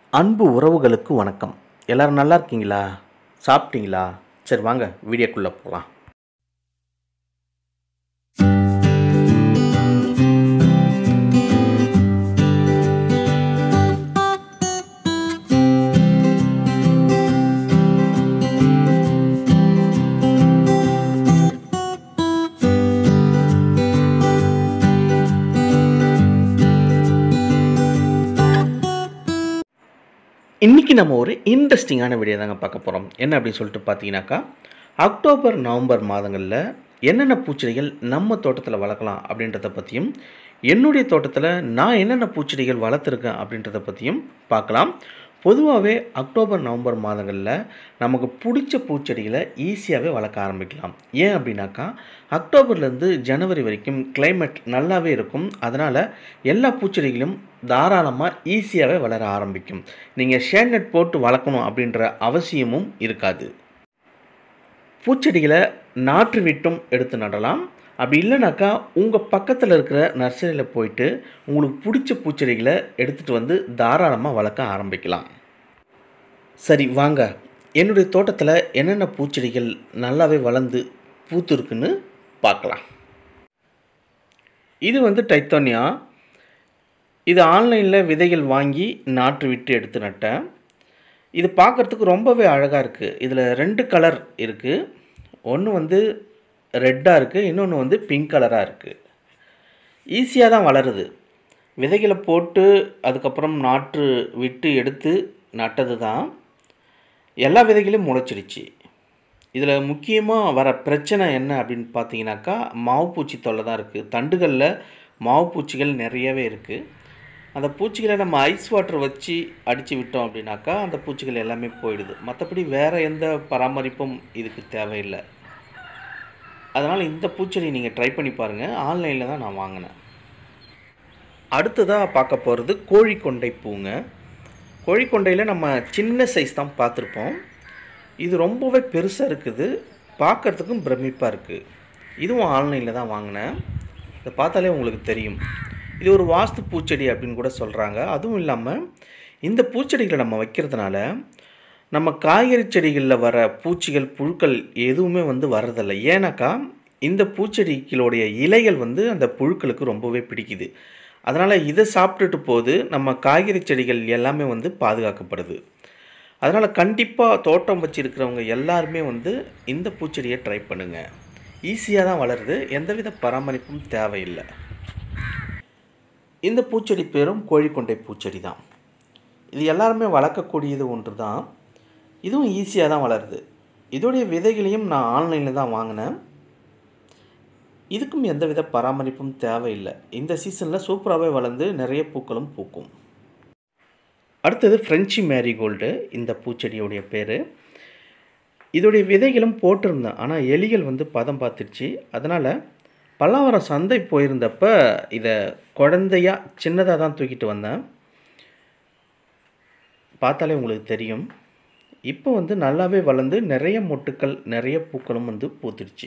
அன்பு உறவுகளுக்கு வணக்கம். எல்லாரும் நல்லா இருக்கீங்களா? சாப்பிட்டீங்களா? சரி வாங்க வீடியோக்குள்ளே போகலாம். இன்றைக்கி நம்ம ஒரு இன்ட்ரெஸ்டிங்கான வீடியோ தாங்க பார்க்க போகிறோம். என்ன அப்படின்னு சொல்லிட்டு பார்த்தீங்கன்னாக்கா, அக்டோபர் நவம்பர் மாதங்களில் என்னென்ன பூச்செடிகள் நம்ம தோட்டத்தில் வளர்க்கலாம் அப்படின்றத பற்றியும், என்னுடைய தோட்டத்தில் நான் என்னென்ன பூச்செடிகள் வளர்த்துருக்கேன் அப்படின்றத பற்றியும் பார்க்கலாம். பொதுவாகவே அக்டோபர் நவம்பர் மாதங்களில் நமக்கு பிடிச்ச பூச்செடிகளை ஈஸியாகவே வளர்க்க ஆரம்பிக்கலாம். ஏன் அப்படின்னாக்கா, அக்டோபர்லேருந்து ஜனவரி வரைக்கும் கிளைமேட் நல்லாவே இருக்கும். அதனால் எல்லா பூச்செடிகளும் தாராளமாக ஈஸியாகவே வளர ஆரம்பிக்கும். நீங்கள் ஷேட் நெட் போட்டு வளர்க்கணும் அப்படின்ற அவசியமும் இருக்காது. பூச்செடிகளை நாற்று விட்டும் எடுத்து நடலாம். அப்படி இல்லைனாக்கா உங்கள் பக்கத்தில் இருக்கிற நர்சரியில் போயிட்டு உங்களுக்கு பிடிச்ச பூச்செடிகளை எடுத்துகிட்டு வந்து தாராளமாக வளர்க்க ஆரம்பிக்கலாம். சரி வாங்க, என்னுடைய தோட்டத்தில் என்னென்ன பூச்செடிகள் நல்லாவே வளர்ந்து பூத்துருக்குன்னு பார்க்கலாம். இது டைத்தோனியா. இது ஆன்லைனில் விதைகள் வாங்கி நாற்று விட்டு எடுத்து நட்டேன். இது பார்க்குறதுக்கு ரொம்பவே அழகாக இருக்குது. இதில் 2 கலர் இருக்குது. ஒன்று ரெட்டாக இருக்குது, இன்னொன்று பிங்க் கலராக இருக்குது. ஈஸியாக தான் வளருது. விதைகளை போட்டு அதுக்கப்புறம் நாற்று விட்டு எடுத்து நட்டது தான். எல்லா விதைகளையும் முளைச்சிடுச்சு. இதில் முக்கியமாக வர பிரச்சனை என்ன அப்படின்னு பார்த்தீங்கன்னாக்கா, மாவுப்பூச்சி தொல்லை தான் இருக்குது. தண்டுகளில் மாவுப்பூச்சிகள் நிறையவே இருக்குது. அந்த பூச்சிகளை நம்ம ஐஸ் வாட்டர் வச்சு அடித்து விட்டோம் அப்படின்னாக்கா அந்த பூச்சிகள் எல்லாமே போயிடுது. மற்றபடி வேறு எந்த பராமரிப்பும் இதுக்கு தேவையில்லை. அதனால் இந்த பூச்செடி நீங்கள் ட்ரை பண்ணி பாருங்கள். ஆன்லைனில் தான் நான் வாங்கினேன். அடுத்ததாக பார்க்க போகிறது கோழிக்கொண்டை பூங்க. கோழிக்கொண்டையில் நம்ம சின்ன சைஸ் தான் பார்த்துருப்போம். இது ரொம்பவே பெருசாக இருக்குது. பார்க்குறதுக்கும் பிரமிப்பாக இருக்குது. இதுவும் ஆன்லைனில் தான் வாங்கினேன். இதை பார்த்தாலே உங்களுக்கு தெரியும். இது ஒரு வாஸ்து பூச்செடி அப்படின்னு கூட சொல்கிறாங்க. அதுவும் இல்லாமல் இந்த பூச்செடிகளை நம்ம வைக்கிறதுனால நம்ம காய்கறி செடிகளில் வர பூச்சிகள் புழுக்கள் எதுவுமே வர்றதில்லை. ஏன்னாக்கா இந்த பூச்செடிகளுடைய இலைகள் அந்த புழுக்களுக்கு ரொம்பவே பிடிக்குது. அதனால் இதை சாப்பிட்டுட்டு போது நம்ம காய்கறி செடிகள் எல்லாமே பாதுகாக்கப்படுது. அதனால் கண்டிப்பாக தோட்டம் வச்சுருக்கிறவங்க எல்லாருமே இந்த பூச்செடியை ட்ரை பண்ணுங்கள். ஈஸியாக தான் வளருது. எந்தவித பராமரிப்பும் தேவையில்லை. இந்த பூச்செடி பேரும் கோழிக்கொண்டை பூச்செடி தான். இது எல்லாருமே வளர்க்கக்கூடியது ஒன்று தான். இதுவும் ஈஸியாக தான் வளருது. இதோடைய விதைகளையும் நான் ஆன்லைனில் தான் வாங்கினேன். இதுக்கும் எந்தவித பராமரிப்பும் தேவையில்லை. இந்த சீசனில் சூப்பராகவே வளர்ந்து நிறைய பூக்களும் பூக்கும். அடுத்தது ஃப்ரெஞ்சு மேரிகோல்டு. இந்த பூச்செடியோடைய பேர். இதோடைய விதைகளும் போட்டிருந்தேன். ஆனால் எலிகள் பதம் பார்த்துருச்சு. அதனால் பல்லாவரம் சந்தை போயிருந்தப்ப இதை குழந்தையாக சின்னதாக தான் தூக்கிட்டு வந்தேன். பார்த்தாலே உங்களுக்கு தெரியும். இப்போ நல்லாவே வளர்ந்து நிறைய மொட்டுக்கள் நிறைய பூக்களும் பூத்துடுச்சு.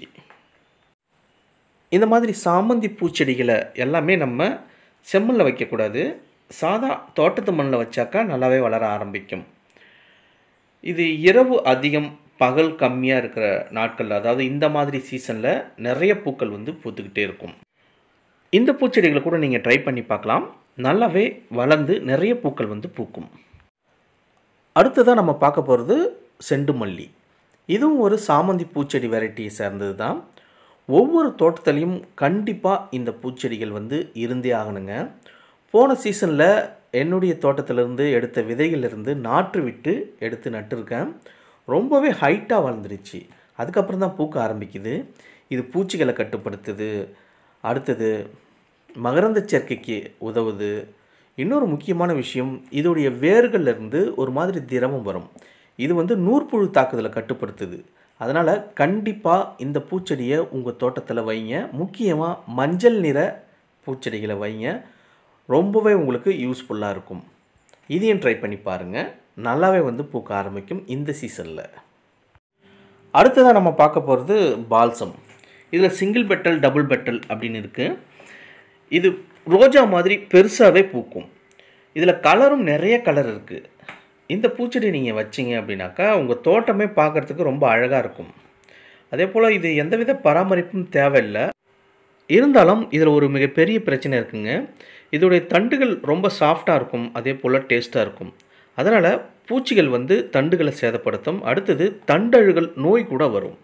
இந்த மாதிரி சாமந்தி பூச்செடிகளை எல்லாமே நம்ம செம்மண்ணில் வைக்கக்கூடாது. சாதா தோட்டத்து மண்ணில் வச்சாக்கா நல்லாவே வளர ஆரம்பிக்கும். இது இரவு அதிகம் பகல் கம்மியாக இருக்கிற நாட்களில், அதாவது இந்த மாதிரி சீசனில் நிறைய பூக்கள் பூத்துக்கிட்டே இருக்கும். இந்த பூச்செடிகளை கூட நீங்கள் ட்ரை பண்ணி பார்க்கலாம். நல்லாவே வளர்ந்து நிறைய பூக்கள் பூக்கும். அடுத்ததாக நம்ம பார்க்க போகிறது செண்டு மல்லி. இதுவும் ஒரு சாமந்தி பூச்செடி வெரைட்டியை சேர்ந்தது தான். ஒவ்வொரு தோட்டத்துலேயும் கண்டிப்பாக இந்த பூச்செடிகள் இருந்தே ஆகணுங்க. போன சீசனில் என்னுடைய தோட்டத்திலேருந்து எடுத்த விதைகளிலிருந்து நாற்று விட்டு எடுத்து நட்டுருக்கேன். ரொம்பவே ஹைட்டாக வளர்ந்துருச்சு. அதுக்கப்புறம் தான் பூக்க ஆரம்பிக்குது. இது பூச்சிகளை கட்டுப்படுத்துது. அடுத்தது மகரந்த சேர்க்கைக்கு உதவுது. இன்னொரு முக்கியமான விஷயம், இதோடைய வேர்கள்லேருந்து ஒரு மாதிரி திரவம் வரும். இது நூற்புழு தாக்குதலை கட்டுப்படுத்துது. அதனால் கண்டிப்பாக இந்த பூச்செடியை உங்கள் தோட்டத்தில் வைங்க. முக்கியமாக மஞ்சள் நிற பூச்செடிகளை வைங்க. ரொம்பவே உங்களுக்கு யூஸ்ஃபுல்லாக இருக்கும். இதையும் ட்ரை பண்ணி பாருங்கள். நல்லாவே பூக்க ஆரம்பிக்கும் இந்த சீசனில். அடுத்ததாக நம்ம பார்க்க போகிறது பால்சம். இதில் சிங்கிள் பெட்டல் டபுள் பெட்டல் அப்படின்னு இருக்குது. இது ரோஜா மாதிரி பெருசாகவே பூக்கும். இதில் கலரும் நிறைய கலர் இருக்குது. இந்த பூச்செடி நீங்கள் வச்சிங்க அப்படின்னாக்கா உங்கள் தோட்டமே பார்க்குறதுக்கு ரொம்ப அழகாக இருக்கும். அதே போல் இது எந்தவித பராமரிப்பும் தேவையில்லை. இருந்தாலும் இதில் ஒரு மிகப்பெரிய பிரச்சனை இருக்குங்க. இதோடைய தண்டுகள் ரொம்ப சாஃப்டாக இருக்கும், அதே போல் டேஸ்ட்டாக இருக்கும். அதனால் பூச்சிகள் வந்து தண்டுகளை சேதப்படுத்தும். அடுத்தது தண்டழுகல் நோய் கூட வரும்.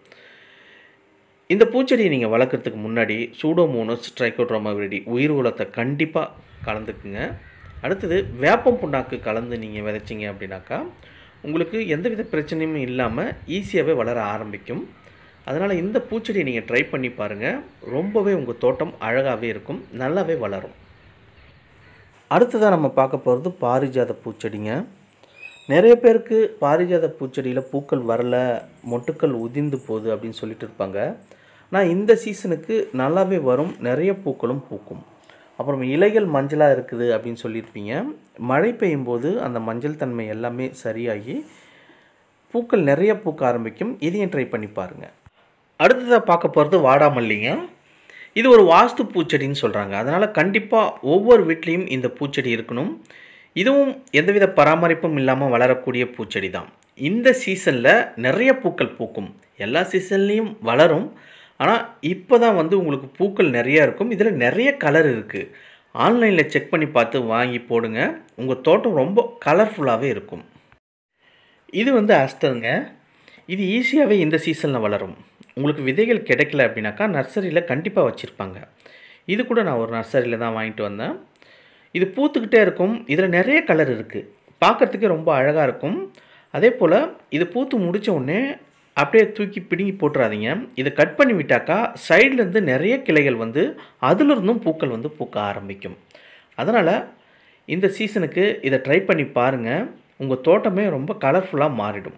இந்த பூச்செடியை நீங்கள் வளர்க்குறதுக்கு முன்னாடி சூடோமோனஸ், ட்ரைகோட்ரோமா விரிடி உயிர் உரத்தை கண்டிப்பாக கலந்துக்குங்க. அடுத்தது வேப்பம் புண்ணாக்கு கலந்து நீங்கள் விதைச்சிங்க அப்படின்னாக்கா உங்களுக்கு எந்தவித பிரச்சனையும் இல்லாமல் ஈஸியாகவே வளர ஆரம்பிக்கும். அதனால் இந்த பூச்செடியை நீங்கள் ட்ரை பண்ணி பாருங்கள். ரொம்பவே உங்கள் தோட்டம் அழகாகவே இருக்கும், நல்லாவே வளரும். அடுத்ததாக நம்ம பார்க்க போகிறது பாரிஜாத பூச்செடிங்க. நிறைய பேருக்கு பாரிஜாத பூச்செடியில் பூக்கள் வரல, மொட்டுக்கள் உதிர்ந்து போகுது அப்படின்னு சொல்லிட்டு இருப்பாங்க. ஆனால் இந்த சீசனுக்கு நல்லாவே வரும், நிறைய பூக்களும் பூக்கும். அப்புறம் இலைகள் மஞ்சளாக இருக்குது அப்படின்னு சொல்லியிருப்பீங்க. மழை பெய்யும் போது அந்த மஞ்சள் தன்மை எல்லாமே சரியாகி பூக்கள் நிறைய பூக்க ஆரம்பிக்கும். இதையும் ட்ரை பண்ணி பாருங்கள். அடுத்ததாக பார்க்க போகிறது வாடாமல்லிங்க. இது ஒரு வாஸ்து பூச்செடின்னு சொல்கிறாங்க. அதனால் கண்டிப்பாக ஒவ்வொரு வீட்லேயும் இந்த பூச்செடி இருக்கணும். இதுவும் எந்தவித பராமரிப்பும் இல்லாமல் வளரக்கூடிய பூச்செடி தான். இந்த சீசனில் நிறைய பூக்கள் பூக்கும். எல்லா சீசன்லேயும் வளரும். ஆனால் இப்போ தான் வந்து உங்களுக்கு பூக்கள் நிறையா இருக்கும். இதில் நிறைய கலர் இருக்குது. ஆன்லைனில் செக் பண்ணி பார்த்து வாங்கி போடுங்க. உங்கள் தோட்டம் ரொம்ப கலர்ஃபுல்லாகவே இருக்கும். இது வந்து அஸ்டருங்க. இது ஈஸியாகவே இந்த சீசனில் வளரும். உங்களுக்கு விதைகள் கிடைக்கல அப்படின்னாக்கா நர்சரியில் கண்டிப்பாக வச்சுருப்பாங்க. இது கூட நான் ஒரு நர்சரியில் தான் வாங்கிட்டு வந்தேன். இது பூத்துக்கிட்டே இருக்கும். இதில் நிறைய கலர் இருக்குது. பார்க்குறதுக்கே ரொம்ப அழகாக இருக்கும். அதே போல் இது பூத்து முடித்த உடனே அப்படியே தூக்கி பிடுங்கி போட்டுறாதீங்க. இதை கட் பண்ணி விட்டாக்கா சைட்லேருந்து நிறைய கிளைகள் வந்து அதிலிருந்தும் பூக்கள் வந்து பூக்க ஆரம்பிக்கும். அதனால் இந்த சீசனுக்கு இதை ட்ரை பண்ணி பாருங்கள். உங்கள் தோட்டமே ரொம்ப கலர்ஃபுல்லாக மாறிடும்.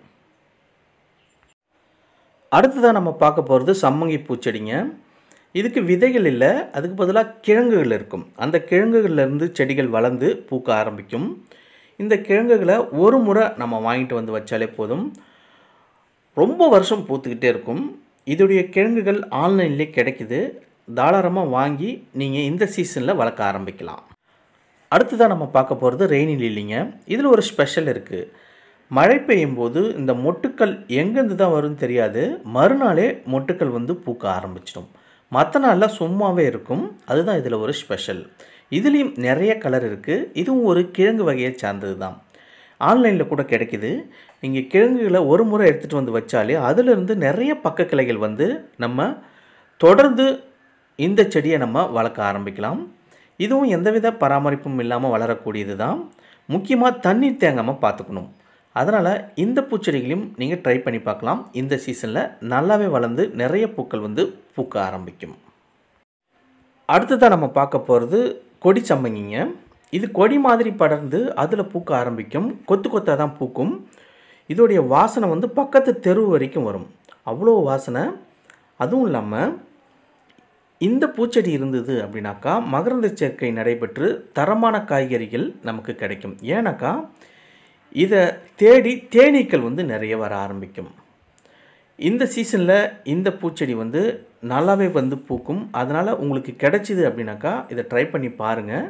அடுத்ததாக நம்ம பார்க்க போகிறது சம்மங்கி பூச்செடிங்க. இதுக்கு விதைகள் இல்லை, அதுக்கு பதிலாக கிழங்குகள் இருக்கும். அந்த கிழங்குகள்லேருந்து செடிகள் வளர்ந்து பூக்க ஆரம்பிக்கும். இந்த கிழங்குகளை ஒரு முறை நம்ம வாங்கிட்டு வந்து வச்சாலே போதும், ரொம்ப வருஷம் பூத்துக்கிட்டே இருக்கும். இதோடைய கிழங்குகள் ஆன்லைன்லேயே கிடைக்குது. தாராளமாக வாங்கி நீங்கள் இந்த சீசனில் வளர்க்க ஆரம்பிக்கலாம். அடுத்ததாக நம்ம பார்க்க போகிறது ரெய்னி லில்லிங்க. இதில் ஒரு ஸ்பெஷல் இருக்குது. மழை பெய்யும் போது இந்த மொட்டுக்கள் எங்கேருந்து தான் வரும்னு தெரியாது, மறுநாளே மொட்டுக்கள் வந்து பூக்க ஆரம்பிச்சிடும். மற்ற நாளில் சும்மாவே இருக்கும். அதுதான் இதில் ஒரு ஸ்பெஷல். இதுலேயும் நிறைய கலர் இருக்குது. இதுவும் ஒரு கிழங்கு வகையை சார்ந்தது தான். ஆன்லைனில் கூட கிடைக்கிது. நீங்கள் கிழங்குகளை ஒரு முறை எடுத்துகிட்டு வந்து வச்சாலே அதிலிருந்து நிறைய பக்க கிளைகள் வந்து நம்ம தொடர்ந்து இந்த செடியை நம்ம வளர்க்க ஆரம்பிக்கலாம். இதுவும் எந்தவித பராமரிப்பும் இல்லாமல் வளரக்கூடியது தான். முக்கியமாக தண்ணீர் தேங்காமல் பார்த்துக்கணும். அதனால் இந்த பூச்செடிகளையும் நீங்கள் ட்ரை பண்ணி பார்க்கலாம். இந்த சீசனில் நல்லாவே வளர்ந்து நிறைய பூக்கள் வந்து பூக்க ஆரம்பிக்கும். அடுத்ததாக நம்ம பார்க்க போகிறது கொடி சம்மங்கிங்க. இது கொடி மாதிரி படர்ந்து அதில் பூக்க ஆரம்பிக்கும். கொத்து கொத்தாக தான் பூக்கும். இதோடைய வாசனை வந்து பக்கத்து தெரு வரைக்கும் வரும். அவ்வளோ வாசனை. அதுவும் இல்லாமல் இந்த பூச்செடி இருந்தது அப்படின்னாக்கா மகரந்த சேர்க்கை நடைபெற்று தரமான காய்கறிகள் நமக்கு கிடைக்கும். ஏன்னாக்கா இதை தேடி தேனீக்கள் வந்து நிறைய வர ஆரம்பிக்கும். இந்த சீசனில் இந்த பூச்செடி வந்து நல்லாவே வந்து பூக்கும். அதனால் உங்களுக்கு கிடைச்சிது அப்படின்னாக்கா இதை ட்ரை பண்ணி பாருங்கள்.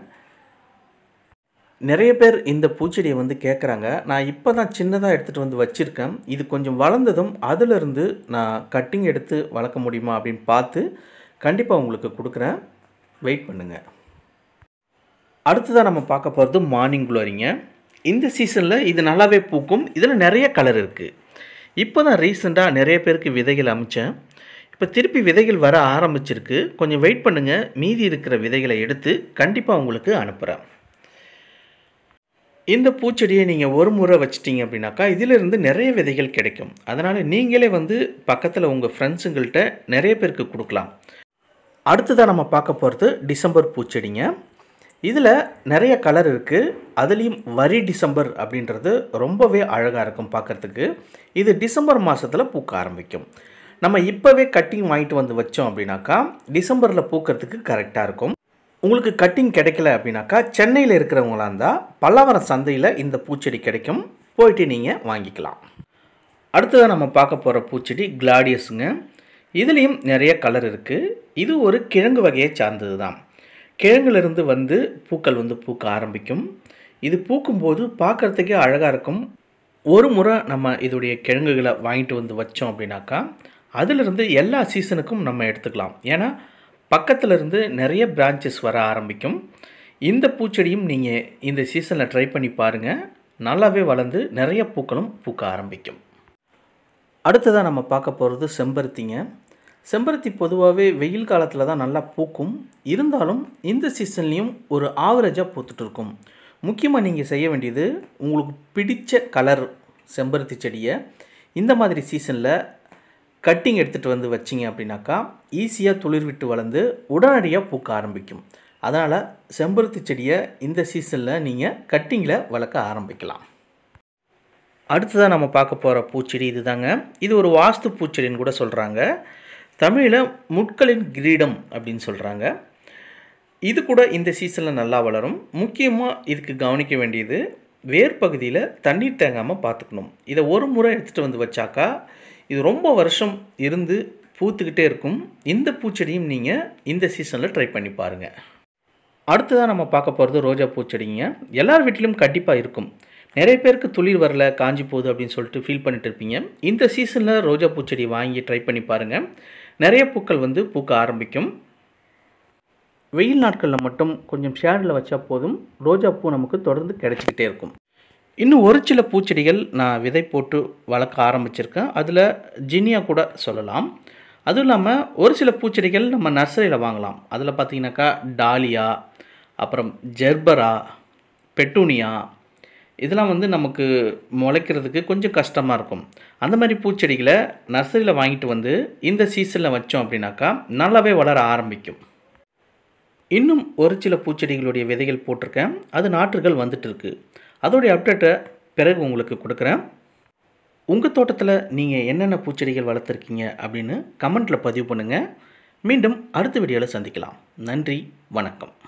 நிறைய பேர் இந்த பூச்செடியை வந்து கேட்குறாங்க. நான் இப்போ தான் சின்னதாக எடுத்துகிட்டு வந்து வச்சுருக்கேன். இது கொஞ்சம் வளர்ந்ததும் அதிலிருந்து நான் கட்டிங் எடுத்து வளர்க்க முடியுமா அப்படின்னு பார்த்து கண்டிப்பாக உங்களுக்கு கொடுக்குறேன். வெயிட் பண்ணுங்கள். அடுத்ததாக நம்ம பார்க்க போகிறது மார்னிங் க்ளோரிங்க. இந்த சீசனில் இது நல்லாவே பூக்கும். இதில் நிறைய கலர் இருக்குது. இப்போ தான் ரீசெண்டாக நிறைய பேருக்கு விதைகள் அமிச்சேன். இப்போ திருப்பி விதைகள் வர ஆரம்பிச்சிருக்கு. கொஞ்சம் வெயிட் பண்ணுங்கள். மீதி இருக்கிற விதைகளை எடுத்து கண்டிப்பாக உங்களுக்கு அனுப்புகிறேன். இந்த பூச்செடியை நீங்கள் ஒரு முறை வச்சிட்டிங்க அப்படின்னாக்கா இதிலிருந்து நிறைய விதைகள் கிடைக்கும். அதனால் நீங்களே வந்து பக்கத்தில் உங்கள் ஃப்ரெண்ட்ஸுங்கள்கிட்ட நிறைய பேருக்கு கொடுக்கலாம். அடுத்ததாக நம்ம பார்க்க போகிறது டிசம்பர் பூச்செடிங்க. இதில் நிறைய கலர் இருக்குது. அதுலேயும் வரி டிசம்பர் அப்படின்றது ரொம்பவே அழகாக இருக்கும் பார்க்குறதுக்கு. இது டிசம்பர் மாதத்தில் பூக்க ஆரம்பிக்கும். நம்ம இப்போவே கட்டிங் வாங்கிட்டு வந்து வச்சோம் அப்படின்னாக்கா டிசம்பரில் பூக்கிறதுக்கு கரெக்டாக இருக்கும். உங்களுக்கு கட்டிங் கிடைக்கல அப்படின்னாக்கா சென்னையில் இருக்கிறவங்களா இருந்தால் பல்லாவரம் சந்தையில் இந்த பூச்செடி கிடைக்கும். போயிட்டு நீங்கள் வாங்கிக்கலாம். அடுத்ததாக நம்ம பார்க்க போகிற பூச்செடி கிளாடியஸுங்க. இதுலேயும் நிறைய கலர் இருக்குது. இது ஒரு கிழங்கு வகையை சார்ந்தது தான். கிழங்குலேருந்து வந்து பூக்கள் வந்து பூக்க ஆரம்பிக்கும். இது பூக்கும்போது பார்க்குறதுக்கே அழகாக இருக்கும். ஒரு முறை நம்ம இதோடைய கிழங்குகளை வாங்கிட்டு வந்து வச்சோம் அப்படின்னாக்கா, அதிலிருந்து எல்லா சீசனுக்கும் நம்ம எடுத்துக்கலாம். ஏன்னா பக்கத்துல இருந்து நிறைய பிரான்ச்சஸ் வர ஆரம்பிக்கும். இந்த பூச்செடியும் நீங்கள் இந்த சீசனில் ட்ரை பண்ணி பாருங்கள். நல்லாவே வளர்ந்து நிறைய பூக்களும் பூக்க ஆரம்பிக்கும். அடுத்ததாக நம்ம பார்க்க போகிறது செம்பருத்திங்க. செம்பருத்தி பொதுவாகவே வெயில் காலத்தில் தான் நல்லா பூக்கும். இருந்தாலும் இந்த சீசன்லேயும் ஒரு ஆவரேஜாக பூத்துட்டு இருக்கும். முக்கியமாக நீங்கள் செய்ய வேண்டியது, உங்களுக்கு பிடித்த கலர் செம்பருத்தி செடியை இந்த மாதிரி சீசனில் கட்டிங் எடுத்துகிட்டு வந்து வச்சிங்க அப்படின்னாக்கா ஈஸியாக துளிர் விட்டு வளர்ந்து உடனடியாக பூக்க ஆரம்பிக்கும். அதனால் செம்பருத்தி செடியை இந்த சீசனில் நீங்கள் கட்டிங்கில் வளர்க்க ஆரம்பிக்கலாம். அடுத்ததாக நம்ம பார்க்க போகிற பூச்செடி இதுதாங்க. இது ஒரு வாஸ்து பூச்செடின்னு கூட சொல்கிறாங்க. தமிழில் முட்களின் கிரீடம் அப்படின்னு சொல்கிறாங்க. இது கூட இந்த சீசனில் நல்லா வளரும். முக்கியமாக இதுக்கு கவனிக்க வேண்டியது, வேர் பகுதியில் தண்ணீர் தேங்காமல் பார்த்துக்கணும். இதை ஒரு முறை எடுத்துகிட்டு வந்து வச்சாக்கா இது ரொம்ப வருஷம் இருந்து பூத்துக்கிட்டே இருக்கும். இந்த பூச்செடியும் நீங்கள் இந்த சீசனில் ட்ரை பண்ணி பாருங்கள். அடுத்ததாக நம்ம பார்க்க போகிறது ரோஜா பூச்செடிங்க. எல்லார் வீட்டிலும் கண்டிப்பாக இருக்கும். நிறைய பேருக்கு துளிர் வரல, காஞ்சி போகுது அப்படின்னு சொல்லிட்டு ஃபீல் பண்ணிட்டு இருப்பீங்க. இந்த சீசனில் ரோஜா பூச்செடி வாங்கி ட்ரை பண்ணி பாருங்கள். நிறைய பூக்கள் வந்து பூக்க ஆரம்பிக்கும். வெயில் நாட்களில் மட்டும் கொஞ்சம் ஷேடில் வச்சா போதும், ரோஜா பூ நமக்கு தொடர்ந்து கிடைச்சிக்கிட்டே இருக்கும். இன்னும் ஒரு சில பூச்செடிகள் நான் விதை போட்டு வளர்க்க ஆரம்பிச்சிருக்கேன். அதில் ஜினியா கூட சொல்லலாம். அதுவும் இல்லாமல் ஒரு சில பூச்செடிகள் நம்ம நர்சரியில் வாங்கலாம். அதில் பார்த்திங்கனாக்கா டாலியா, அப்புறம் ஜெர்பரா, பெட்டூனியா, இதெல்லாம் வந்து நமக்கு முளைக்கிறதுக்கு கொஞ்சம் கஷ்டமாக இருக்கும். அந்த மாதிரி பூச்செடிகளை நர்சரியில் வாங்கிட்டு வந்து இந்த சீசனில் வச்சோம் அப்படின்னாக்கா நல்லாவே வளர ஆரம்பிக்கும். இன்னும் ஒரு சில பூச்செடிகளுடைய விதைகள் போட்டிருக்கேன். அது நாற்றுகள் வந்துட்டு இருக்கு. அதோடைய அப்டேட்டை பிறகு உங்களுக்கு கொடுக்குறேன். உங்கள் தோட்டத்தில் நீங்கள் என்னென்ன பூச்செடிகள் வளர்த்துருக்கீங்க அப்படின்னு கமெண்ட்டில் பதிவு பண்ணுங்கள். மீண்டும் அடுத்த வீடியோவில் சந்திக்கலாம். நன்றி, வணக்கம்.